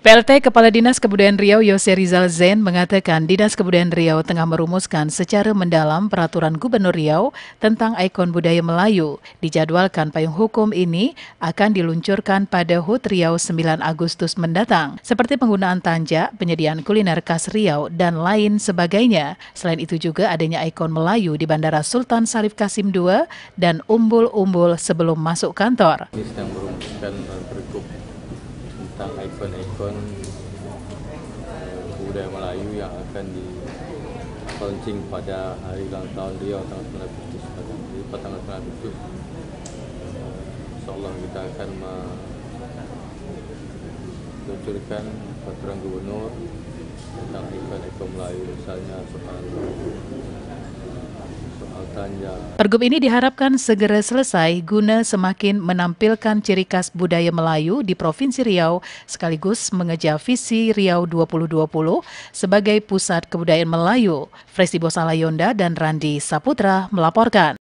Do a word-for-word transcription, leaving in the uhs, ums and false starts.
P L T Kepala Dinas Kebudayaan Riau Yose Rizal Zain mengatakan Dinas Kebudayaan Riau tengah merumuskan secara mendalam peraturan Gubernur Riau tentang ikon budaya Melayu. Dijadwalkan payung hukum ini akan diluncurkan pada H U T Riau sembilan Agustus mendatang, seperti penggunaan tanjak, penyediaan kuliner khas Riau, dan lain sebagainya. Selain itu juga adanya ikon Melayu di Bandara Sultan Syarif Kasim kedua dan umbul-umbul sebelum masuk kantor. Ini sedang merumuskan pergub tentang ikon-ikon budaya Melayu yang akan di launching pada hari ulang tahun Riau tanggal sembilan Agustus. Jadi pada tanggal sembilan Agustus, insyaallah kita akan meluncurkan peraturan gubernur tentang ikon-ikon Melayu, misalnya soal Pergub ini diharapkan segera selesai guna semakin menampilkan ciri khas budaya Melayu di Provinsi Riau sekaligus mengejar visi Riau dua ribu dua puluh sebagai pusat kebudayaan Melayu. Fresi Bosalayonda dan Randi Saputra melaporkan.